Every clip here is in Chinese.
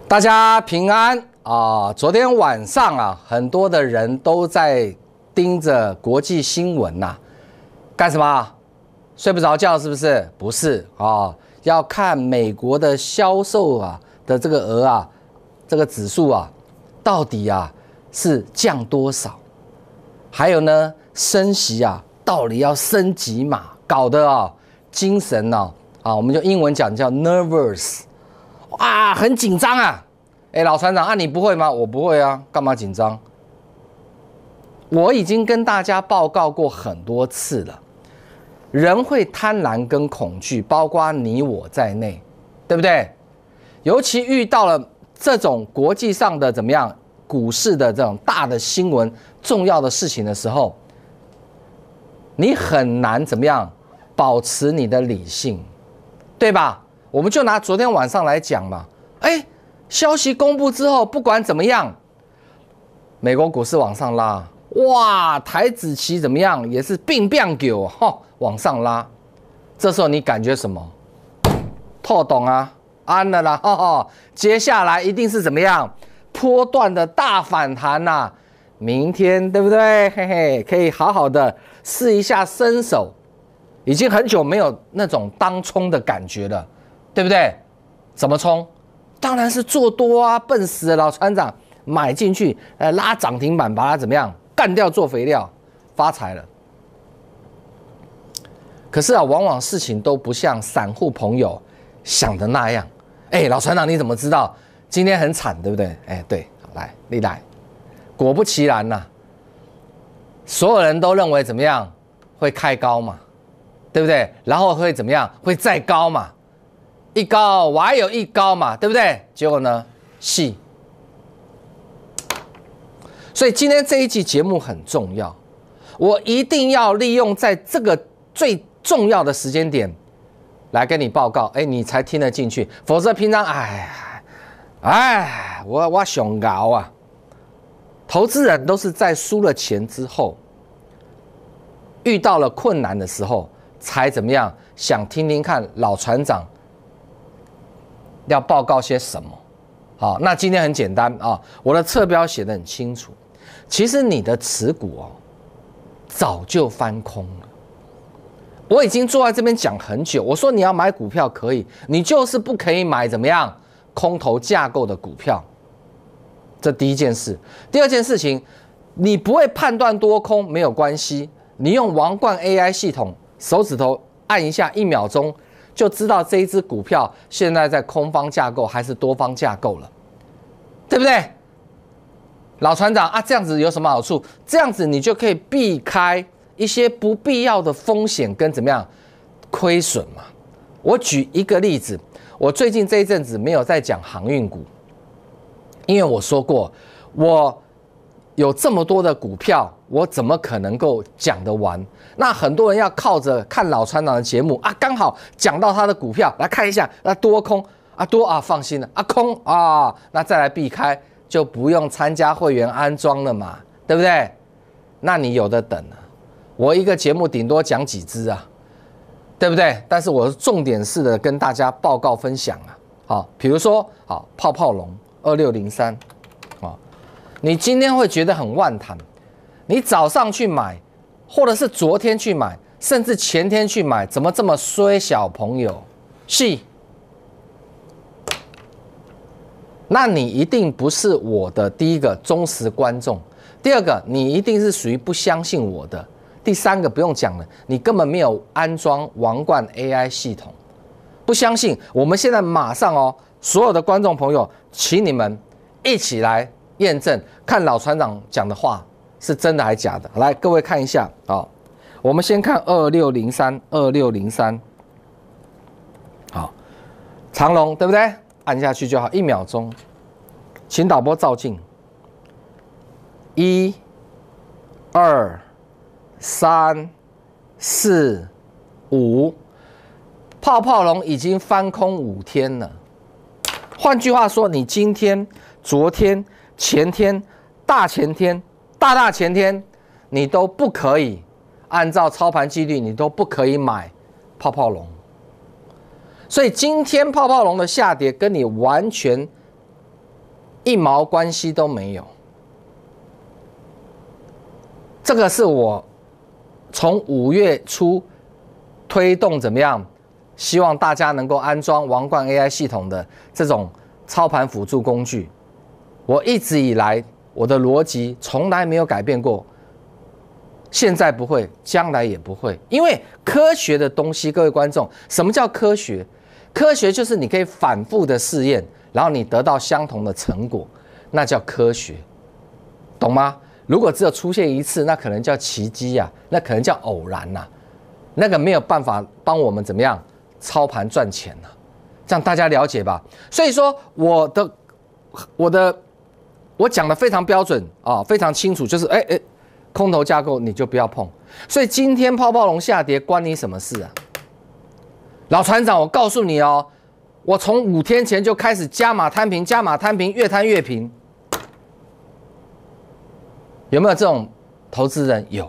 大家平安啊！昨天晚上啊，很多的人都在盯着国际新闻呐，干什么？睡不着觉是不是？不是啊，要看美国的销售啊的这个额啊，这个指数啊，到底啊是降多少？还有呢，升息啊，到底要升几码？搞得啊，精神啊，我们就英文讲叫 nervous。哇，很紧张啊！哎，老船长啊，你不会吗？我不会啊，干嘛紧张？我已经跟大家报告过很多次了，人会贪婪跟恐惧，包括你我在内，对不对？尤其遇到了这种国际上的怎么样，股市的这种大的新闻、重要的事情的时候，你很难怎么样保持你的理性，对吧？我们就拿昨天晚上来讲嘛，哎，消息公布之后，不管怎么样，美国股市往上拉，哇，台指期怎么样，也是并狗哈往上拉。这时候你感觉什么？透懂啊，安了啦，哈哈。接下来一定是怎么样？波段的大反弹呐，明天对不对？嘿嘿，可以好好的试一下身手，已经很久没有那种当冲的感觉了。对不对？怎么冲？当然是做多啊！笨死了，老船长买进去，拉涨停板，把它怎么样干掉做肥料，发财了。可是啊，往往事情都不像散户朋友想的那样。哎，老船长你怎么知道今天很惨，对不对？哎，对，来，你来。果不其然呐，所有人都认为怎么样会开高嘛，对不对？然后会怎么样？会再高嘛？一高我还有一高嘛，对不对？结果呢，细。所以今天这一期节目很重要，我一定要利用在这个最重要的时间点来跟你报告，哎，你才听得进去，否则平常我想搞啊。投资人都是在输了钱之后，遇到了困难的时候，才怎么样想听听看老船长要报告些什么？好，那今天很简单啊，我的侧标写得很清楚。其实你的持股早就翻空了。我已经坐在这边讲很久，我说你要买股票可以，你就是不可以买怎么样空头架构的股票。这第一件事。第二件事情，你不会判断多空没有关系，你用王冠 AI 系统，手指头按一下，1秒钟。就知道这一只股票现在在空方架构还是多方架构了，对不对？老船长啊，这样子有什么好处？这样子你就可以避开一些不必要的风险跟怎么样亏损嘛。我举一个例子，我最近这一阵子没有在讲航运股，因为我说过，我有这么多的股票，我怎么可能够讲得完？那很多人要靠着看老船长的节目啊，刚好讲到他的股票，来看一下，那多空啊多啊，放心了啊空啊，那再来避开，就不用参加会员安装了嘛，对不对？那你有的等啊，我一个节目顶多讲几只啊，对不对？但是我是重点式的跟大家报告分享啊，好，比如说好泡泡龙2603。你今天会觉得很万谈，你早上去买，或者是昨天去买，甚至前天去买，怎么这么衰？小朋友，是，那你一定不是我的第一个忠实观众，第二个你一定是属于不相信我的，第三个不用讲了，你根本没有安装王冠 AI 系统，不相信，我们现在马上所有的观众朋友，请你们一起来验证，看老船长讲的话是真的还是假的。来，各位看一下啊，我们先看2603，好，长龙对不对？按下去就好，1秒钟，请导播照镜，1、2、3、4、5，泡泡龙已经翻空5天了。换句话说，你今天、昨天、前天、大前天、大前天，你都不可以按照操盘纪律，你都不可以买泡泡龙。所以今天泡泡龙的下跌跟你完全一毛关系都没有。这个是我从5月初推动怎么样，希望大家能够安装王冠 AI 系统的这种操盘辅助工具。我一直以来我的逻辑从来没有改变过，现在不会，将来也不会。因为科学的东西，各位观众，什么叫科学？科学就是你可以反复的试验，然后你得到相同的成果，那叫科学，懂吗？如果只有出现一次，那可能叫奇迹啊，那可能叫偶然呐，那个没有办法帮我们怎么样操盘赚钱呐，这样大家了解吧？所以说我讲的非常标准啊，非常清楚，就是空头架构你就不要碰。所以今天泡泡龙下跌关你什么事啊？老船长，我告诉你哦，我从5天前就开始加码摊平，加码摊平，越摊越平。有没有这种投资人？有，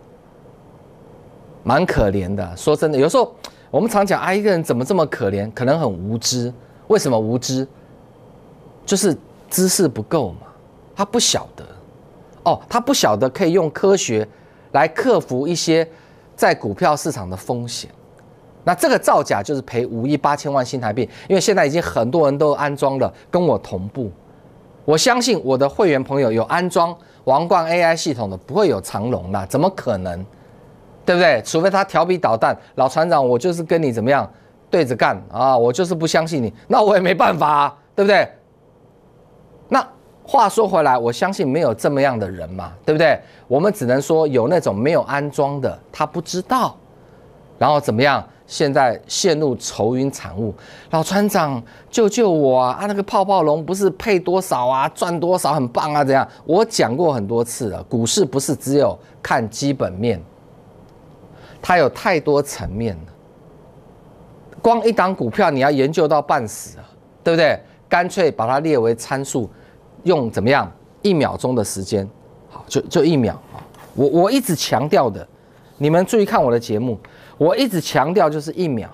蛮可怜的。说真的，有时候我们常讲啊，一个人怎么这么可怜？可能很无知。为什么无知？就是知识不够嘛，他不晓得。哦，他不晓得可以用科学来克服一些在股票市场的风险。那这个造假就是赔5亿8千万新台币，因为现在已经很多人都安装了，跟我同步。我相信我的会员朋友有安装王冠 AI 系统的，不会有长龙啦，怎么可能？对不对？除非他调皮捣蛋，老船长，我就是跟你怎么样对着干啊，我就是不相信你，那我也没办法啊，对不对？那话说回来，我相信没有这么样的人嘛，对不对？我们只能说有那种没有安装的，他不知道，然后怎么样？现在陷入愁云惨雾，老船长救救我啊！那个泡泡龙不是配多少啊，赚多少很棒啊，怎样？我讲过很多次了，股市不是只有看基本面，它有太多层面了。光一档股票你要研究到半死啊，对不对？干脆把它列为参数，用怎么样1秒钟的时间，好，就1秒啊！我一直强调的，你们注意看我的节目。我一直强调就是1秒，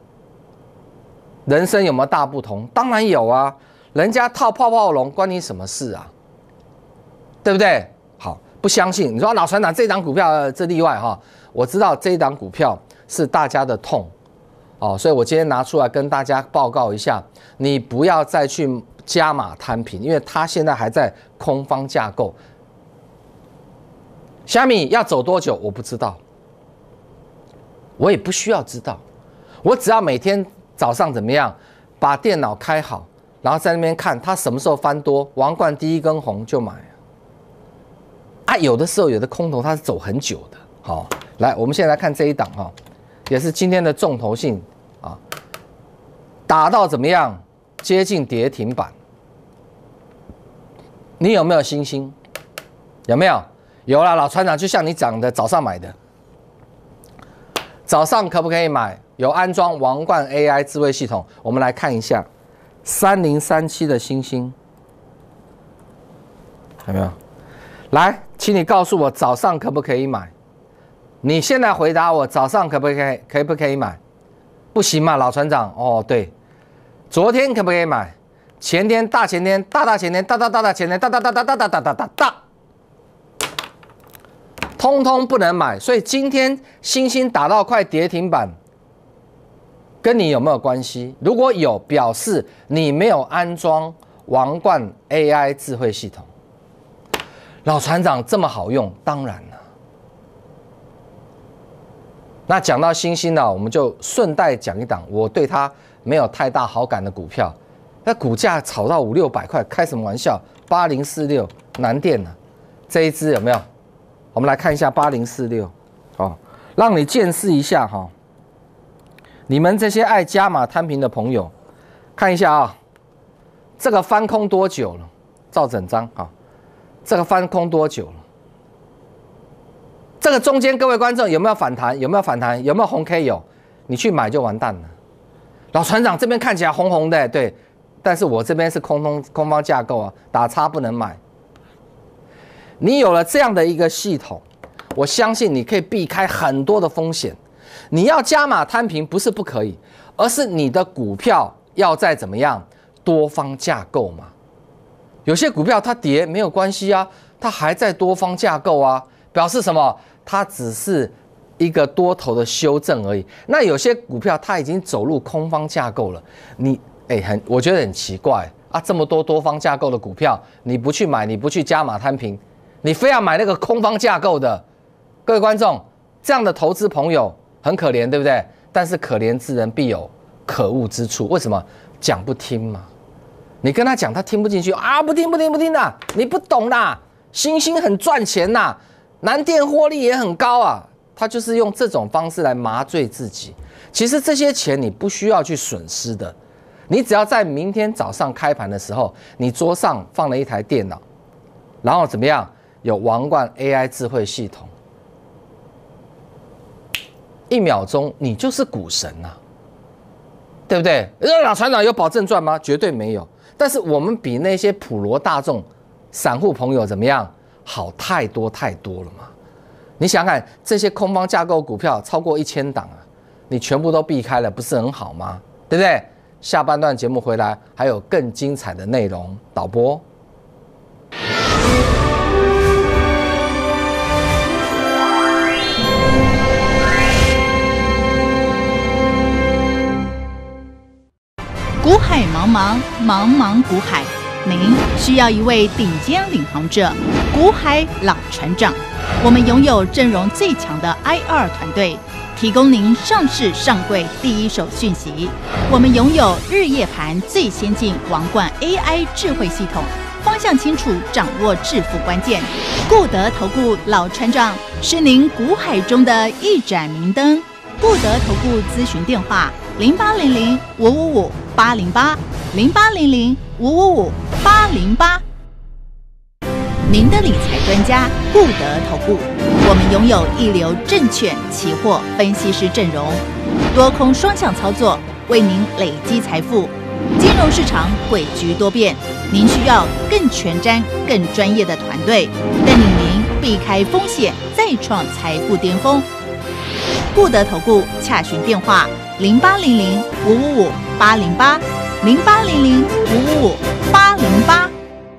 人生有没有大不同？当然有啊，人家套泡泡龙关你什么事啊？对不对？好，不相信你说老船长这档股票这例外哈，我知道这一档股票是大家的痛哦，所以我今天拿出来跟大家报告一下，你不要再去加码摊平，因为它现在还在空方架构。虾米要走多久我不知道。我也不需要知道，我只要每天早上怎么样，把电脑开好，然后在那边看它什么时候翻多，王冠第一根红就买啊。有的时候有的空头它是走很久的。好，来，我们现在来看这一档哈，也是今天的重头戏啊，打到怎么样，接近跌停板。你有没有信心？有没有？有啦，老船长就像你讲的，早上买的。早上可不可以买？有安装王冠 AI 智慧系统，我们来看一下3037的星星，有没有？来，请你告诉我早上可不可以买？你现在回答我，早上可不可以买？不行嘛，老船长。哦，对，昨天可不可以买？前天、大前天、大前天、大前天、大。通通不能买，所以今天星星打到快跌停板，跟你有没有关系？如果有，表示你没有安装王冠 AI 智慧系统。老船长这么好用，当然了。那讲到星星呢，我们就顺带讲一档我对它没有太大好感的股票，那股价炒到500、600块，开什么玩笑？8046南电呢，这一支有没有？我们来看一下8046，哦，让你见识一下哈。你们这些爱加码摊平的朋友，看一下啊，这个翻空多久了？照整张啊，这个翻空多久了？这个中间各位观众有没有反弹？有没有反弹？有没有红 K？ 有，你去买就完蛋了。老船长这边看起来红红的，对，但是我这边是空方架构啊，打叉不能买。你有了这样的一个系统，我相信你可以避开很多的风险。你要加码摊平不是不可以，而是你的股票要再怎么样多方架构嘛。 有些股票它跌没有关系啊，它还在多方架构啊，表示什么？它只是一个多头的修正而已。那有些股票它已经走入空方架构了，我觉得很奇怪啊，这么多多方架构的股票，你不去买，你不去加码摊平，你非要买那个空方架构的，各位观众，这样的投资朋友很可怜，对不对？但是可怜之人必有可恶之处，为什么？讲不听嘛。你跟他讲，他听不进去啊！不听啦，你不懂啦。星星很赚钱呐，南电获利也很高啊。他就是用这种方式来麻醉自己。其实这些钱你不需要去损失的，你只要在明天早上开盘的时候，你桌上放了一台电脑，然后怎么样？有王冠 AI 智慧系统，1秒钟你就是股神呐，对不对？老船长有保证赚吗？绝对没有。但是我们比那些普罗大众、散户朋友怎么样？好太多了嘛！你想想看，这些空方架构股票超过1000档啊，你全部都避开了，不是很好吗？对不对？下半段节目回来还有更精彩的内容，导播。 股海茫茫，茫茫股海，您需要一位顶尖领航者，股海老船长。我们拥有阵容最强的 IR 团队，提供您上市上柜第一手讯息。我们拥有日夜盘最先进王冠 AI 智慧系统，方向清楚，掌握致富关键。固德投顾老船长是您股海中的一盏明灯。固德投顾咨询电话：0800-555-808，0800-555-808。您的理财专家固德投顾，我们拥有一流证券期货分析师阵容，多空双向操作，为您累积财富。金融市场诡谲多变，您需要更全瞻、更专业的团队，带领您避开风险，再创财富巅峰。固德投顾洽询电话：0800-555-808，0800-555-808。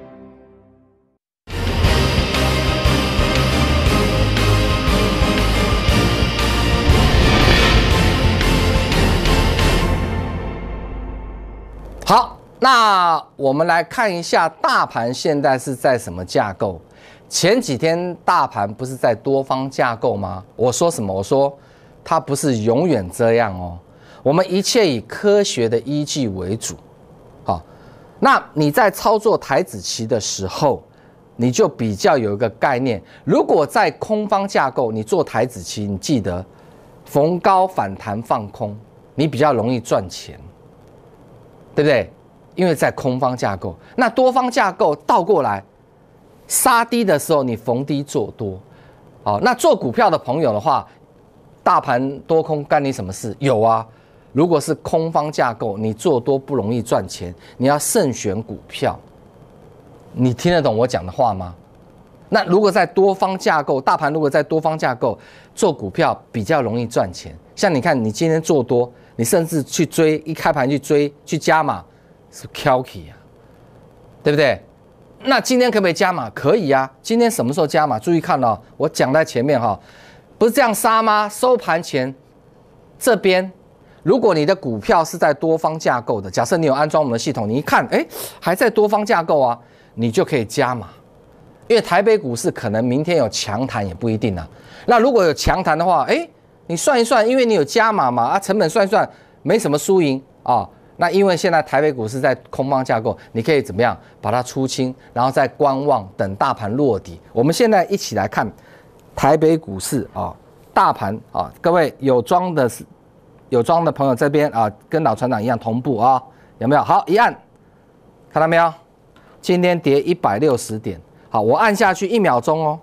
好，那我们来看一下大盘现在是在什么架构？前几天大盘不是在多方架构吗？我说什么？我说它不是永远这样哦。我们一切以科学的依据为主。好，那你在操作台指期的时候，你就比较有一个概念。如果在空方架构，你做台指期，你记得逢高反弹放空，你比较容易赚钱。对不对？因为在空方架构，那多方架构倒过来，杀低的时候你逢低做多，好，那做股票的朋友的话，大盘多空干你什么事？有啊，如果是空方架构，你做多不容易赚钱，你要慎选股票。你听得懂我讲的话吗？那如果在多方架构，大盘如果在多方架构做股票比较容易赚钱，像你看你今天做多。你甚至去追，一开盘去追去加码，是 Kelky 啊，对不对？那今天可不可以加码？可以啊。今天什么时候加码？注意看哦，我讲在前面哈，不是这样杀吗？收盘前这边，如果你的股票是在多方架构的，假设你有安装我们的系统，你一看，还在多方架构啊，你就可以加码。因为台北股市可能明天有强弹也不一定啊。那如果有强弹的话，你算一算，因为你有加码嘛，成本算一算，没什么输赢啊。那因为现在台北股市在空方架构，你可以怎么样把它出清，然后再观望，等大盘落底。我们现在一起来看台北股市啊，大盘啊，各位有装的朋友这边啊，跟老船长一样同步啊，有没有？好，一按，看到没有？今天跌160点，好，我按下去1秒钟哦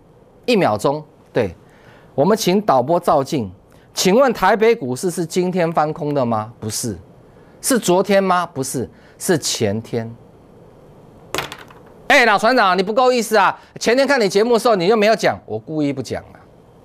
，1秒钟，对。我们请导播照镜，请问台北股市是今天翻空的吗？不是，是昨天吗？不是，是前天。老船长，你不够意思啊！前天看你节目的时候，你又没有讲，我故意不讲啊。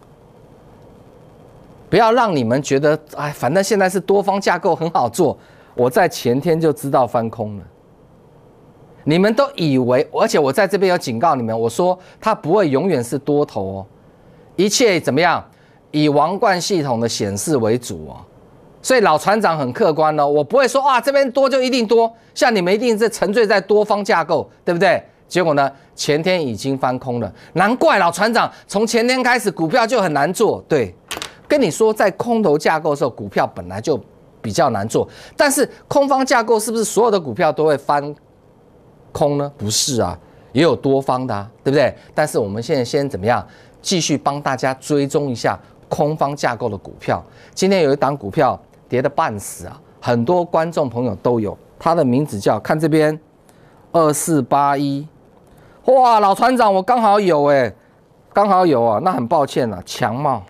不要让你们觉得，反正现在是多方架构很好做，我在前天就知道翻空了。 你们都以为，而且我在这边有警告你们，我说它不会永远是多头哦，一切怎么样？以王冠系统的显示为主哦。所以老船长很客观哦，我不会说啊这边多就一定多，像你们一定是沉醉在多方架构，对不对？结果呢，前天已经翻空了，难怪老船长从前天开始股票就很难做。对，跟你说，在空头架构的时候，股票本来就比较难做，但是空方架构是不是所有的股票都会翻空呢？不是啊，也有多方的啊，对不对？但是我们现在先怎么样，继续帮大家追踪一下空方架构的股票。今天有一档股票跌得半死啊，很多观众朋友都有，它的名字叫看这边2481，哇，老船长我刚好有刚好有啊，那很抱歉啊，强茂，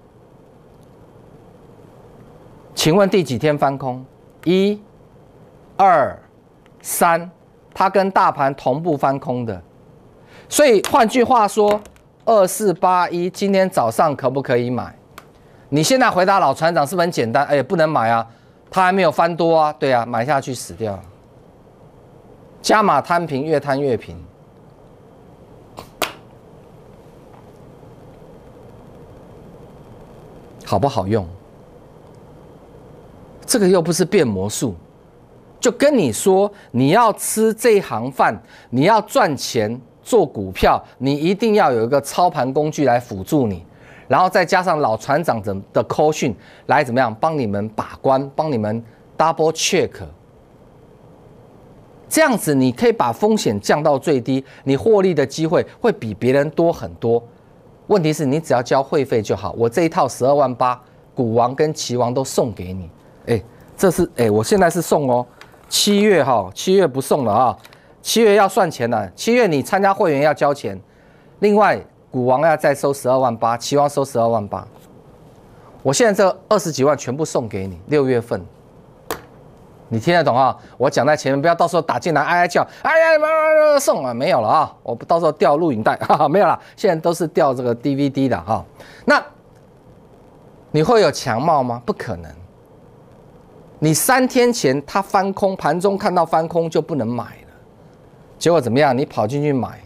请问第几天翻空？1、2、3，它跟大盘同步翻空的，所以换句话说，2481今天早上可不可以买？你现在回答老船长是不是很简单？哎，不能买啊，它还没有翻多啊。对啊，买下去死掉了。加码摊平，越摊越平，好不好用？这个又不是变魔术，就跟你说，你要吃这一行饭，你要赚钱做股票，你一定要有一个操盘工具来辅助你。然后再加上老船长的扣讯来怎么样帮你们把关，帮你们 double check， 这样子你可以把风险降到最低，你获利的机会会比别人多很多。问题是你只要交会费就好，我这一套12万8，股王跟期王都送给你。这是我现在是送哦，7月7月不送了啊，7月要算钱了，7月你参加会员要交钱，另外。股王要再收12万8，期王收12万8，我现在这20几万全部送给你，6月份，你听得懂啊？我讲在前面，不要到时候打进来哀哀叫，哎呀送啊，没有了啊，我到时候调录影带，没有了，现在都是调这个 DVD 的哈。那你会有强茂吗？不可能。你3天前它翻空，盘中看到翻空就不能买了，结果怎么样？你跑进去买，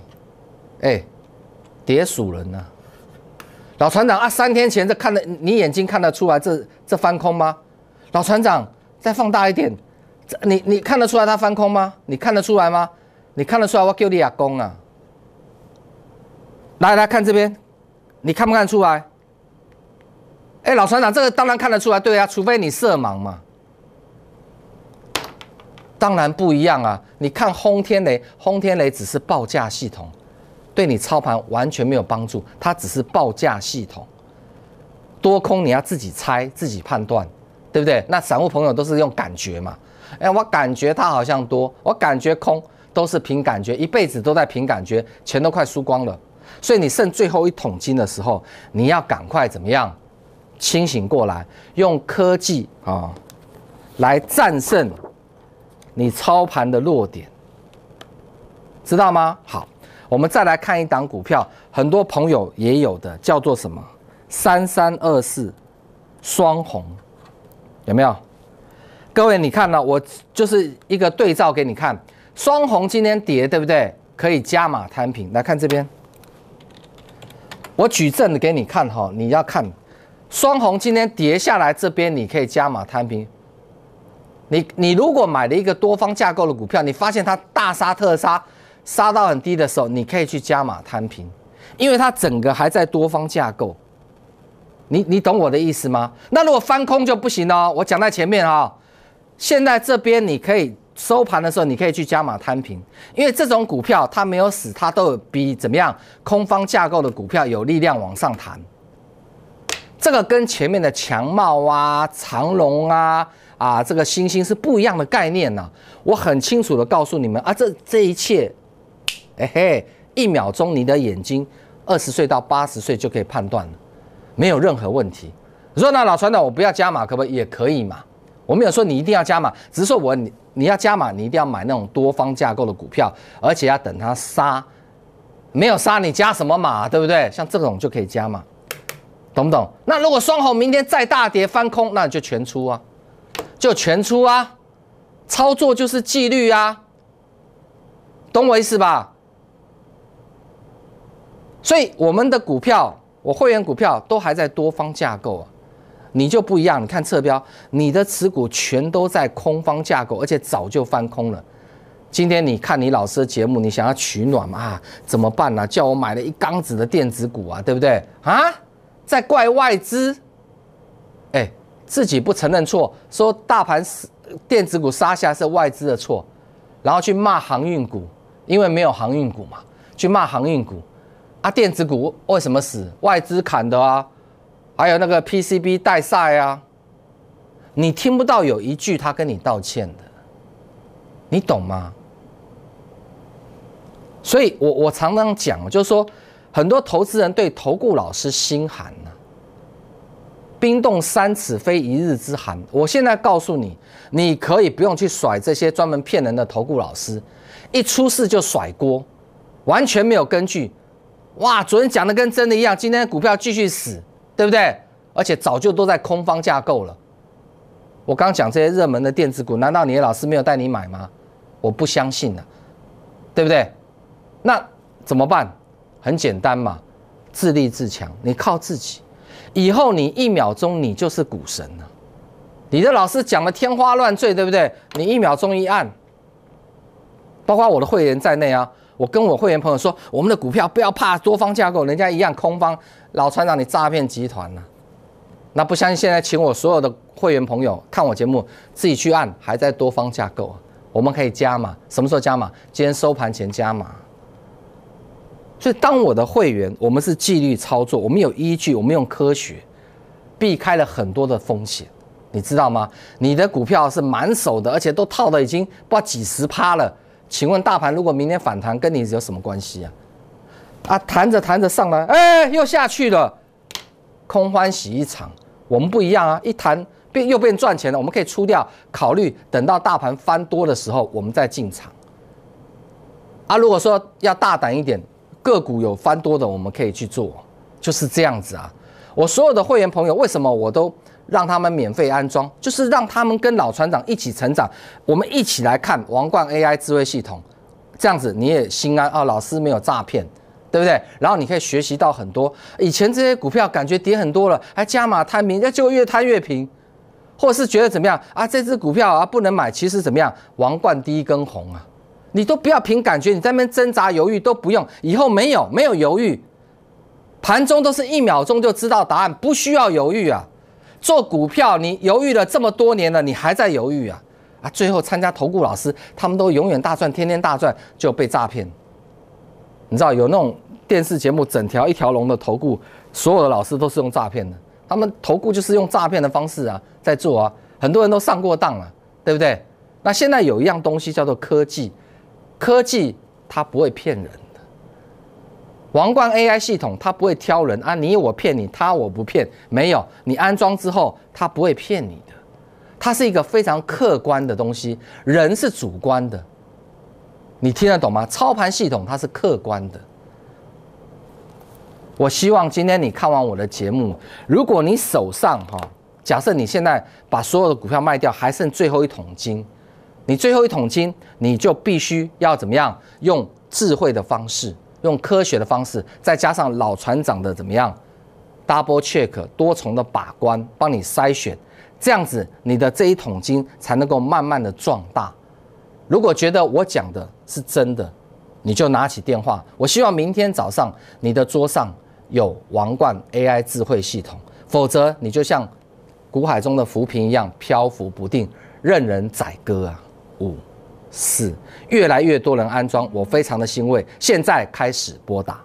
跌死人了，老船长啊！3天前这看的，你眼睛看得出来这翻空吗？老船长，再放大一点，你看得出来它翻空吗？你看得出来吗？你看得出来我叫你阿公啊！来看这边，你看不看得出来？老船长，这个当然看得出来，对啊，除非你色盲嘛。当然不一样啊！你看轰天雷只是报价系统。对你操盘完全没有帮助，它只是报价系统，多空你要自己猜、自己判断，对不对？那散户朋友都是用感觉嘛，我感觉它好像多，我感觉空，都是凭感觉，一辈子都在凭感觉，钱都快输光了。所以你剩最后一桶金的时候，你要赶快怎么样？清醒过来，用科技来战胜你操盘的弱点，知道吗？好。我们再来看一档股票，很多朋友也有的，叫做什么？3324双红，有没有？各位，你看呢？我就是一个对照给你看，双红今天跌，对不对？可以加码摊平。来看这边，我举证给你看哈，你要看双红今天跌下来，这边你可以加码摊平。你如果买了一个多方架构的股票，你发现它大杀特杀。杀到很低的时候，你可以去加码摊平，因为它整个还在多方架构。你懂我的意思吗？那如果翻空就不行哦。我讲在前面现在这边你可以收盘的时候，你可以去加码摊平，因为这种股票它没有死，它都有比怎么样空方架构的股票有力量往上弹。这个跟前面的强茂啊、长荣啊这个星星是不一样的概念呐。我很清楚的告诉你们啊，这一切。1秒钟你的眼睛20岁到80岁就可以判断了，没有任何问题。你说那老船长我不要加码可不可以？也可以嘛。我没有说你一定要加码，只是说你要加码，你一定要买那种多方架构的股票，而且要等它杀，没有杀你加什么码，对不对？像这种就可以加码，懂不懂？那如果双红明天再大跌翻空，那你就全出啊，操作就是纪律啊。 懂我意思吧？所以我们的股票，我会员股票都还在多方架构啊，你就不一样。你看侧标，你的持股全都在空方架构，而且早就翻空了。今天你看你老师的节目，你想要取暖嘛？啊，怎么办呢？叫我买了一缸子的电子股啊，对不对？啊，在怪外资，哎，自己不承认错，说大盘电子股杀下是外资的错，然后去骂航运股，因为没有航运股嘛，去骂航运股。啊，电子股为什么死？外资砍的啊，还有那个 PCB 代赛啊，你听不到有一句他跟你道歉的，你懂吗？所以我常常讲，就是说很多投资人对投顾老师心寒啊，冰冻三尺非一日之寒。我现在告诉你，你可以不用去甩这些专门骗人的投顾老师，一出事就甩锅，完全没有根据。哇，昨天讲的跟真的一样，今天股票继续死，对不对？而且早就都在空方架构了。我刚讲这些热门的电子股，难道你的老师没有带你买吗？我不相信啊，对不对？那怎么办？很简单嘛，自立自强，你靠自己。以后你1秒钟你就是股神了。你的老师讲的天花乱坠，对不对？你1秒钟一按，包括我的会员在内啊。我跟我会员朋友说，我们的股票不要怕多方架构，人家一样空方。老船长，你诈骗集团啊！那不相信，现在请我所有的会员朋友看我节目，自己去按，还在多方架构啊。我们可以加码，什么时候加码？今天收盘前加码。所以，当我的会员，我们是纪律操作，我们有依据，我们用科学，避开了很多的风险，你知道吗？你的股票是满手的，而且都套的已经不知道几10%了。请问大盘如果明天反弹，跟你有什么关系啊？啊，弹着弹着上来，哎，又下去了，空欢喜一场。我们不一样啊，一弹又变赚钱了，我们可以出掉，考虑等到大盘翻多的时候，我们再进场。啊，如果说要大胆一点，个股有翻多的，我们可以去做，就是这样子啊。我所有的会员朋友，为什么我都让他们免费安装，就是让他们跟老船长一起成长，我们一起来看王冠 AI 智慧系统，这样子你也心安啊，老师没有诈骗，对不对？然后你可以学习到很多，以前这些股票感觉跌很多了，还加码摊平，就越摊越平，或者是觉得怎么样啊，这只股票啊不能买，其实怎么样，王冠第一根红啊，你都不要凭感觉，你在那边挣扎犹豫都不用，以后没有犹豫，盘中都是1秒钟就知道答案，不需要犹豫啊。做股票，你犹豫了这么多年了，你还在犹豫啊？啊，最后参加投顾老师，他们都永远大赚，天天大赚，就被诈骗。你知道有那种电视节目，整条一条龙的投顾，所有的老师都是用诈骗的，他们投顾就是用诈骗的方式啊在做啊，很多人都上过当了，对不对？那现在有一样东西叫做科技，科技它不会骗人的。王冠 AI 系统它不会挑人啊，你我骗你，他我不骗，没有，你安装之后它不会骗你的，它是一个非常客观的东西，人是主观的，你听得懂吗？操盘系统它是客观的。我希望今天你看完我的节目，如果你手上假设你现在把所有的股票卖掉，还剩最后一桶金，你最后一桶金，你就必须要怎么样？用智慧的方式。用科学的方式，再加上老船长的怎么样 double check 多重的把关，帮你筛选，这样子你的这一桶金才能够慢慢的壮大。如果觉得我讲的是真的，你就拿起电话。我希望明天早上你的桌上有王冠 AI 智慧系统，否则你就像股海中的浮萍一样漂浮不定，任人宰割啊！5、4，越来越多人安装，我非常的欣慰。现在开始拨打。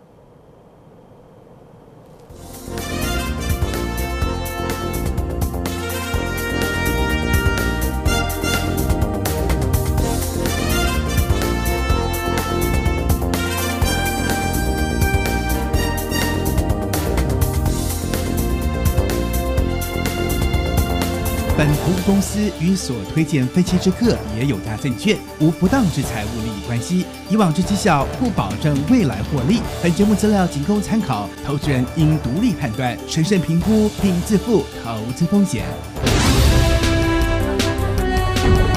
本投资公司与所推荐分期之客也有大证券，无不当之财务利益关系。以往之绩效不保证未来获利。本节目资料仅供参考，投资人应独立判断、审慎评估并自负投资风险。